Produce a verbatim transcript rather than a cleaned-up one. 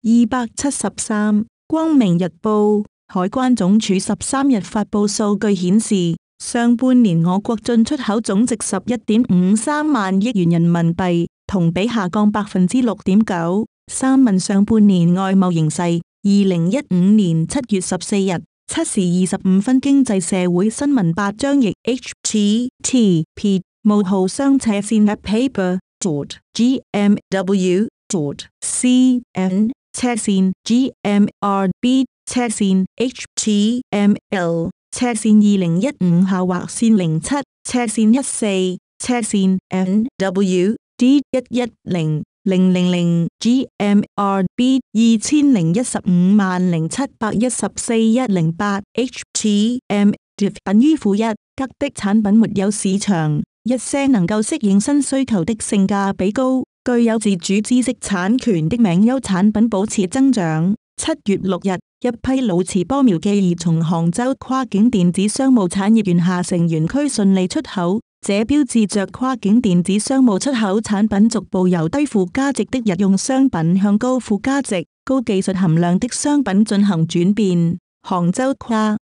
二百七十三。光明日報，海關總署十三日發佈數據顯示，上半年我國進出口總值十一點五三萬億元人民幣，同比下降百分之六點九。三問上半年外貿形勢，二零一五年七月十四日七時二十五分，經濟社會新聞八張譯 H T T P 冒號雙斜線 paper dot G M W dot C N 斜線 G M R B 斜線 H T M L 斜線二零一五下劃線零七斜線一四斜線 N W D 一一零零零零 G M R B 二千零一十五萬零七百一十四一零八 H T M diff 等於負一。吉的產品沒有市場，一些能夠適應新需求的性價比高、具有自主知識產權的名優產品保持增長。七月六日，一批鋁瓷玻描機已從杭州跨境電子商務產業園下城園區順利出口。這標誌着跨境電子商務出口產品逐步由低附加值的日用商品向高附加值、高技術含量的商品進行轉變。杭州跨